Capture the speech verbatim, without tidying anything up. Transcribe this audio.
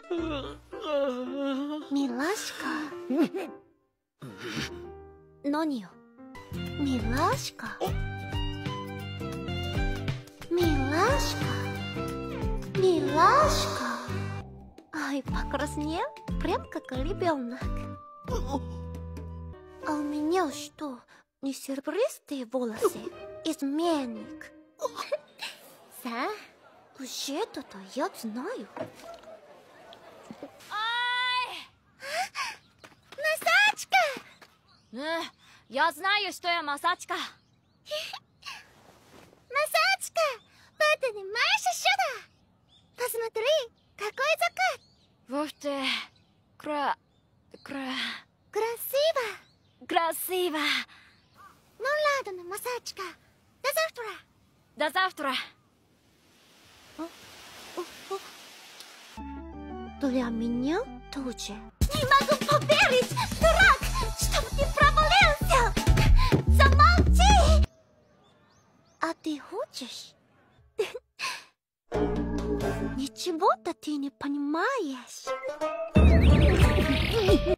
Милашка. Нонио. Милашка. Милашка. Милашка. Ай, покраснел, прям как ребенок. А у меня что, не серебристые волосы? Изменник. Да, уж это-то я знаю. Масачка! Я знаю, что я Масачка. Масачка, поднимайся сюда. Посмотри, какой закат. Ух ты, кра... кра... Красиво. красиво. Ну ладно, Масачка. До завтра. До завтра. Для меня тоже. Не могу поверить, дурак, чтоб ты провалился. Замолчи. А ты хочешь? Ничего-то ты не понимаешь.